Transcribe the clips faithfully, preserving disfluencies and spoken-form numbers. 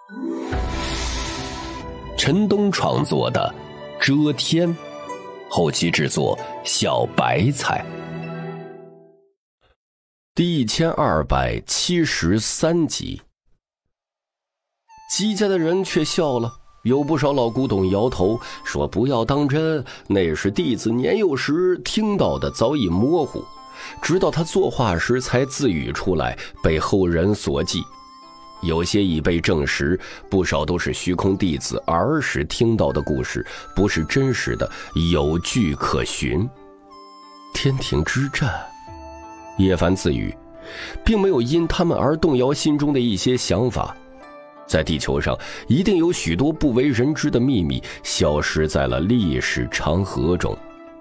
陈东创作的《遮天》，后期制作小白菜。第一千二百七十三集。姬家的人却笑了，有不少老古董摇头说不要当真，那是弟子年幼时听到的，早已模糊，直到他作画时才自语出来，被后人所记。有些已被证实，不少都是虚空弟子儿时听到的故事，不是真实的，有据可循。天庭之战，叶凡自语，并没有因他们而动摇心中的一些想法。在地球上，一定有许多不为人知的秘密消失在了历史长河中。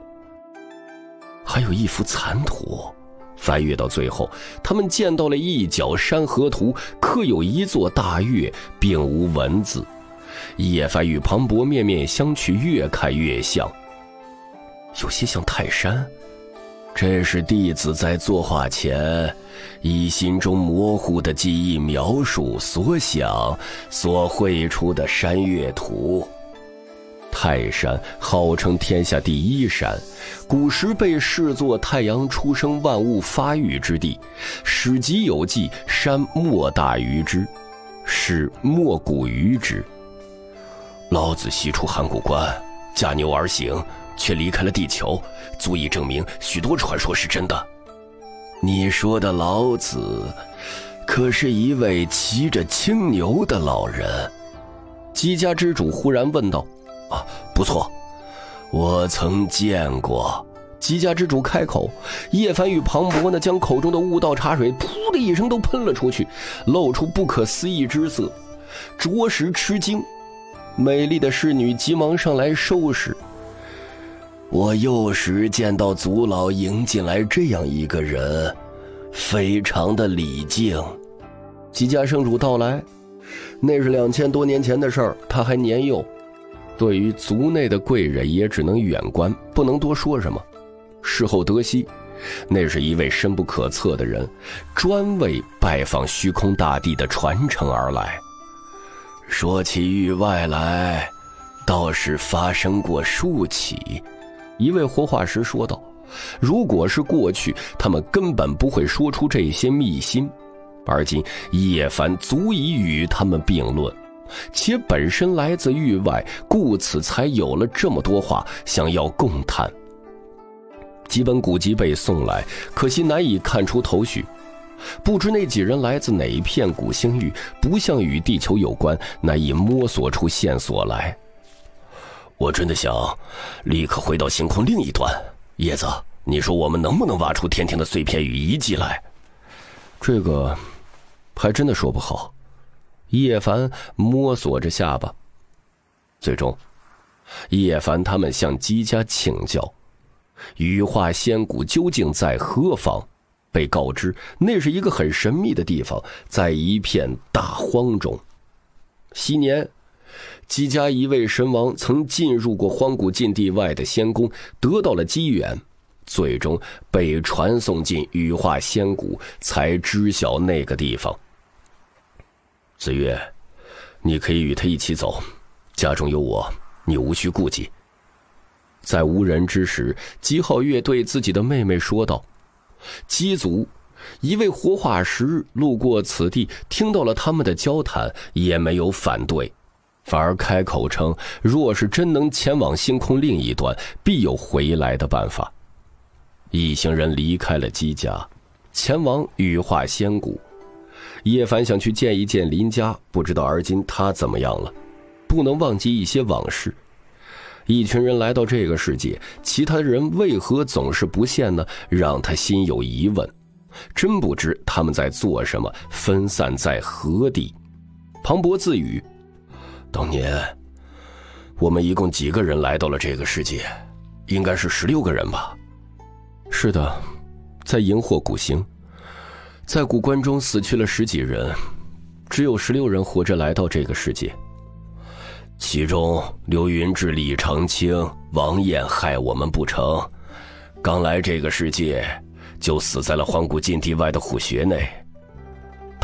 还有一幅残图，翻阅到最后，他们见到了一角山河图，刻有一座大岳，并无文字。叶凡与庞博面面相觑，越看越像，有些像泰山。这是弟子在作画前以心中模糊的记忆描述所想所绘出的山岳图。泰山号称天下第一山，古时被视作太阳出生万物发育之地，史籍有记，山莫大于之，是莫古于之。老子西出函谷关，驾牛而行，却离开了地球，足以证明许多传说是真的。你说的老子，可是一位骑着青牛的老人？姬家之主忽然问道。啊，不错，我曾见过。姬家之主开口，叶凡与庞博呢，将口中的悟道茶水噗的一声都喷了出去，露出不可思议之色，着实吃惊。美丽的侍女急忙上来收拾。我幼时见到族老迎进来这样一个人，非常的礼敬。姬家圣主道来，那是两千多年前的事儿，他还年幼。对于族内的贵人也只能远观，不能多说什么。事后得悉，那是一位深不可测的人，专为拜访虚空大帝的传承而来。说起域外来，倒是发生过数起。一位活化石说道，如果是过去，他们根本不会说出这些秘辛，而今叶凡足以与他们并论，且本身来自域外，故此才有了这么多话想要共谈。几本古籍被送来，可惜难以看出头绪，不知那几人来自哪一片古星域，不像与地球有关，难以摸索出线索来。我真的想立刻回到星空另一端。叶子，你说我们能不能挖出天庭的碎片与遗迹来？这个还真的说不好。叶凡摸索着下巴。最终叶凡他们向姬家请教羽化仙谷究竟在何方，被告知那是一个很神秘的地方，在一片大荒中。昔年姬家一位神王曾进入过荒古禁地外的仙宫，得到了机缘，最终被传送进羽化仙谷，才知晓那个地方。子月，你可以与他一起走，家中有我，你无需顾忌。在无人之时，姬皓月对自己的妹妹说道。姬族一位活化石路过此地，听到了他们的交谈，也没有反对，反而开口称，若是真能前往星空另一端，必有回来的办法。一行人离开了姬家，前往羽化仙谷。叶凡想去见一见林家，不知道而今他怎么样了，不能忘记一些往事。一群人来到这个世界，其他人为何总是不见呢？让他心有疑问，真不知他们在做什么，分散在何地。庞博自语，当年我们一共几个人来到了这个世界？应该是十六个人吧。是的，在荧惑古星，在古关中死去了十几人，只有十六人活着来到这个世界。其中刘云志、李长青、王燕害我们不成，刚来这个世界就死在了荒古禁地外的虎穴内。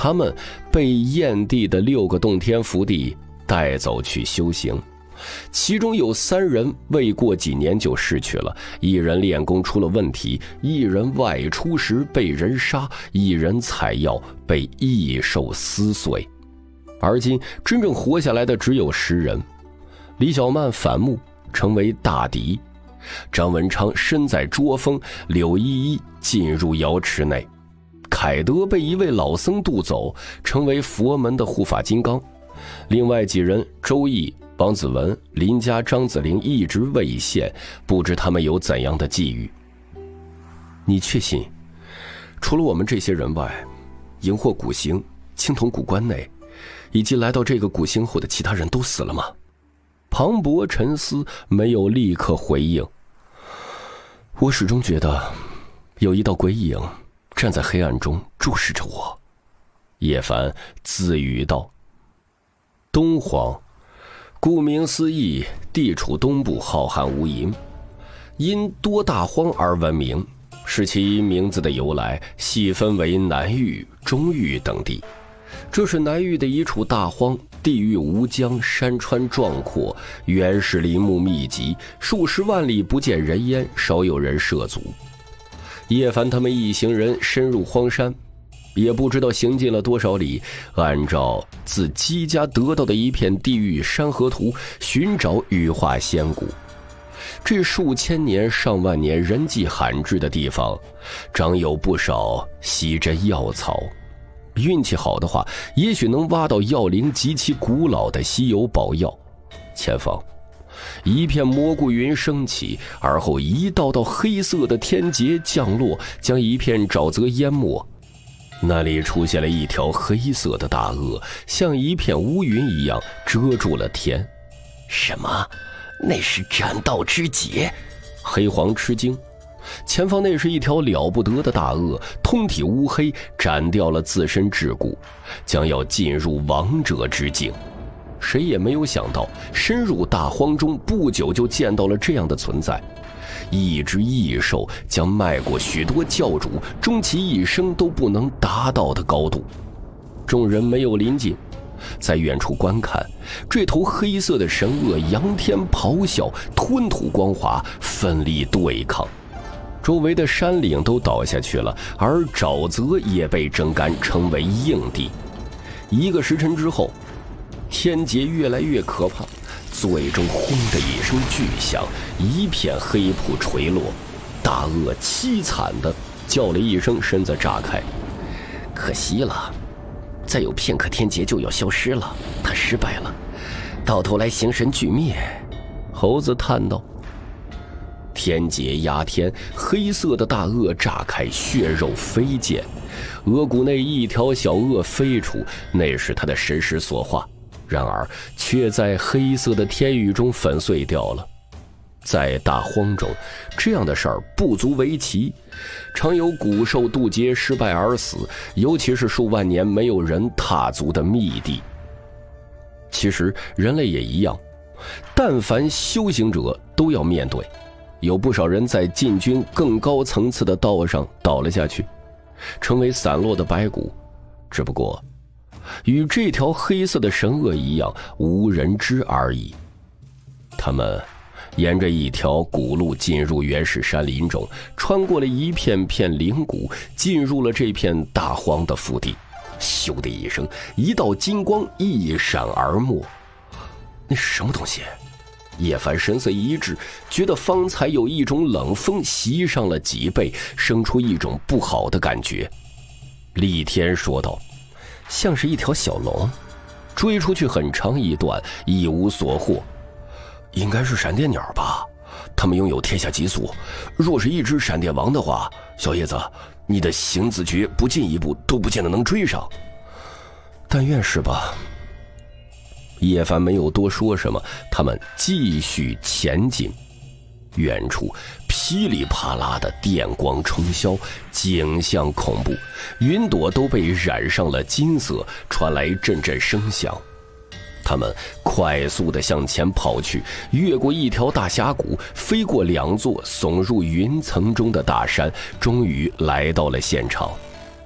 他们被燕地的六个洞天福地带走去修行，其中有三人未过几年就逝去了，一人练功出了问题，一人外出时被人杀，一人采药被异兽撕碎。而今真正活下来的只有十人。李小曼反目，成为大敌；张文昌身在捉风，柳依依进入瑶池内，凯德被一位老僧渡走，成为佛门的护法金刚。另外几人周易、王子文、林家、张子玲一直未现，不知他们有怎样的际遇。你确信除了我们这些人外，荧惑古星、青铜古关内以及来到这个古星后的其他人都死了吗？庞博沉思，没有立刻回应。我始终觉得有一道鬼影站在黑暗中注视着我。叶凡自语道。东荒顾名思义，地处东部，浩瀚无垠，因多大荒而闻名，是其名字的由来，细分为南域、中域等地。这是南域的一处大荒，地域无疆，山川壮阔，原始林木密集，数十万里不见人烟，少有人涉足。叶凡他们一行人深入荒山，也不知道行进了多少里，按照自姬家得到的一片地狱山河图，寻找羽化仙骨。这数千年上万年人迹罕至的地方，长有不少稀珍药草，运气好的话，也许能挖到药灵极其古老的稀有宝药。前方一片蘑菇云升起，而后一道道黑色的天劫降落，将一片沼泽淹没。那里出现了一条黑色的大鳄，像一片乌云一样遮住了天。 什么？那是斩道之劫？ 黑皇吃惊。前方那是一条了不得的大鳄，通体乌黑，斩掉了自身桎梏，将要进入王者之境。谁也没有想到，深入大荒中不久就见到了这样的存在。一只异兽将迈过许多教主终其一生都不能达到的高度。众人没有临近，在远处观看，这头黑色的神鳄仰天咆哮，吞吐光华，奋力对抗。周围的山岭都倒下去了，而沼泽也被蒸干，成为硬地。一个时辰之后，天劫越来越可怕，最终轰的一声巨响，一片黑瀑垂落。大鳄凄惨地叫了一声，身子炸开。 可惜了，再有片刻天劫就要消失了，他失败了，到头来形神俱灭。 猴子叹道。天劫压天，黑色的大鳄炸开，血肉飞溅，额骨内一条小鳄飞出，那是他的神识所化，然而却在黑色的天域中粉碎掉了。在大荒中，这样的事儿不足为奇，常有古兽渡劫失败而死，尤其是数万年没有人踏足的密地。其实人类也一样，但凡修行者都要面对。有不少人在进军更高层次的道上倒了下去，成为散落的白骨，只不过与这条黑色的神鳄一样，无人知而已。他们沿着一条古路进入原始山林中，穿过了一片片灵谷，进入了这片大荒的腹地。咻的一声，一道金光一闪而没。那是什么东西？叶凡神色一滞，觉得方才有一种冷风袭上了脊背，生出一种不好的感觉。厉天说道，像是一条小龙，追出去很长一段，一无所获。应该是闪电鸟吧，它们拥有天下极速，若是一只闪电王的话，小叶子，你的行子诀不进一步都不见得能追上。但愿是吧。叶凡没有多说什么，他们继续前进。远处噼里啪啦的电光冲霄，景象恐怖，云朵都被染上了金色，传来阵阵声响。他们快速地向前跑去，越过一条大峡谷，飞过两座耸入云层中的大山，终于来到了现场。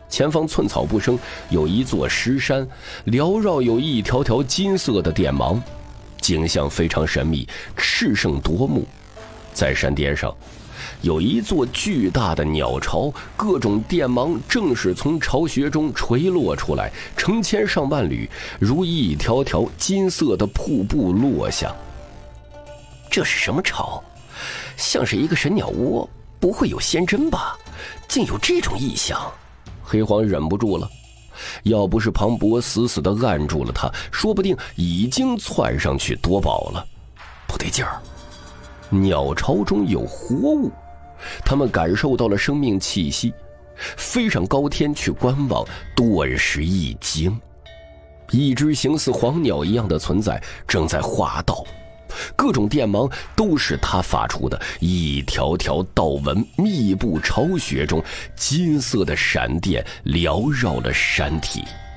前方寸草不生，有一座石山，缭绕有一条条金色的电芒，景象非常神秘，炽盛夺目。在山巅上有一座巨大的鸟巢，各种电芒正是从巢穴中垂落出来，成千上万缕，如一条条金色的瀑布落下。 这是什么巢？像是一个神鸟窝，不会有仙针吧？竟有这种异象！ 黑黄忍不住了，要不是庞博死死地按住了他，说不定已经窜上去夺宝了。不对劲儿，鸟巢中有活物，他们感受到了生命气息，飞上高天去观望，顿时一惊，一只形似黄鸟一样的存在正在化道，各种电芒都是他发出的，一条条道纹密布巢穴中，金色的闪电缭绕了山体。